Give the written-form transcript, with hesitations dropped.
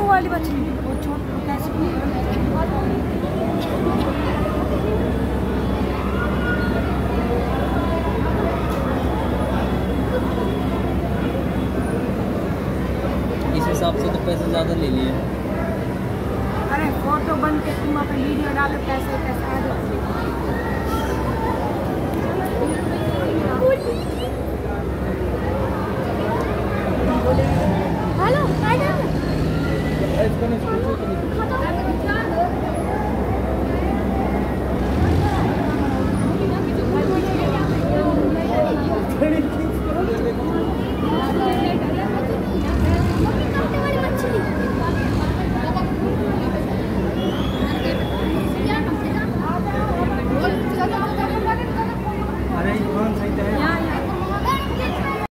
वाली मछली वो छोटी कैसी इस हिसाब से तो पैसे ज़्यादा ले लिए। अरे फोटो बन के तुम अपनी वीडियो डालो पैसे आ जाओ। हेलो